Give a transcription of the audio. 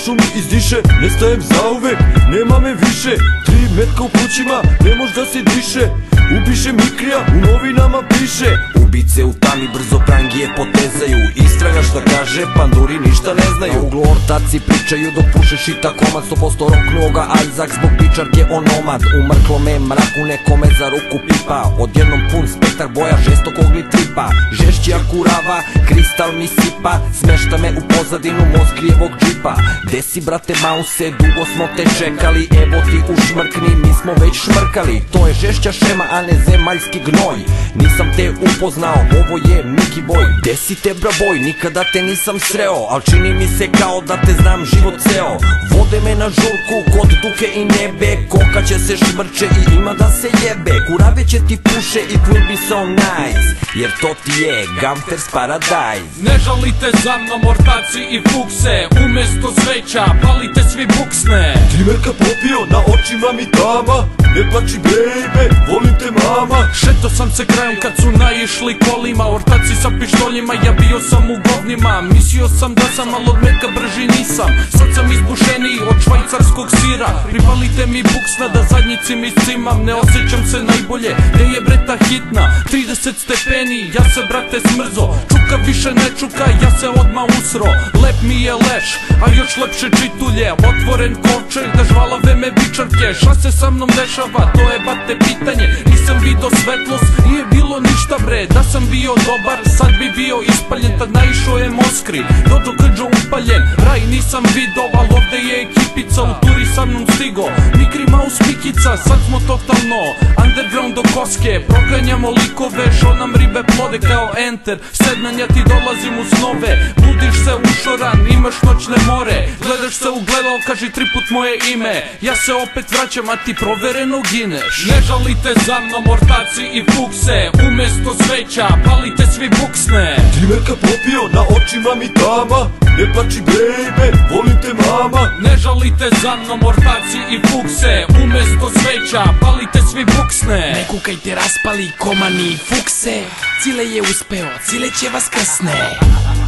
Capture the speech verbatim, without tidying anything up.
šumi izdiše, nestajem zauvek, nema me više. Tri metka u plućima, ne mož da se diše. Ubiše Mikrija, u novinama piše. Ubice u tami brzo prangije potezaju. Istraga šta kaže, panduri ništa ne znaju. Na uglu ortaci pričaju dok puše šita komad. Sto posto roknuoga Ajzak zbog pičarke onomad. U mrklome mraku nekome za ruku pipa. Odjednom pun spektar boja žestokog li tripa. Žešći akurava, kristal mi sipa. Smešta me u pozadinu Moskrijevog džipa. Gde si brate Mause, dugo smo te čekali. Evo ti ušmrkni, mi smo već šmrkali. To je žešća šema, a ne zemaljski gnoj. Nisam te upoznao, ovo je Miki Boj. Gde si te braboj, nikada te nisam sreo. Al čini mi se kao da te znam život ceo. Vode me na žurku kod Duke i Nebe. Koka će se šmrče i ima da se jebe. Kurave će ti puše, it will be so nice. Jer to ti je Gangsters Paradise. Ne žalite za mnom ortaci i fukse. Umesto sveća palite svi buksne. Trimerka popio, na očima mi tama. Ne plači baby, volim te mama. Šeto sam se krajem kad su naišli kolima. Ortaci sa pištoljima, ja bio sam u govnima. Mislio sam da sam, al od metka brži nisam. Sad sam izbušeniji od švajcarskog sira. Pripalite mi buksna da zadnjici mi cimam. Ne osjećam se najbolje, gde je breta hitna. Trideset stepeni, ja se brate smrzo. Čuka više ne čuka, ja se odmah usro. Lep mi je leš, a još lepše čitulje. Otvoren kovčeg da žvalave me bičarke. Šta se sa mnom dešava, to je bate pitanje. Nisam vidio svetlost, nije bilo ništa bre. Da sam bio dobar, sad bi bio ispaljen. Tad naišao je Moskri, Dođo Krđo upaljen. Raj nisam vidio, al ovde je ekipica. U turi sa mnom stigo, Mikri Maus Mikica. Sad smo totalno underground do koske. Proganjamo likove, šo nam ribe plode kao enter. Sednanja ti dolazim u snove. Budiš se ušoran, imaš noćne more. Gledaš se u gledalo, kaži tri put moje ime. Ja se opet vraćam, a ti provereno gineš. Ne žalite za mnom ortaci i fukse. Umesto sveća palite svi buksne. Trimerka popio, na očima mi tama. Ne plači baby, volim te mama. Ne žalite za mnom ortaci i fukse. Umesto sveća palite svi buksne. Ne kukajte raspali komani fukse. Cile je uspeo, cile će vas krsne.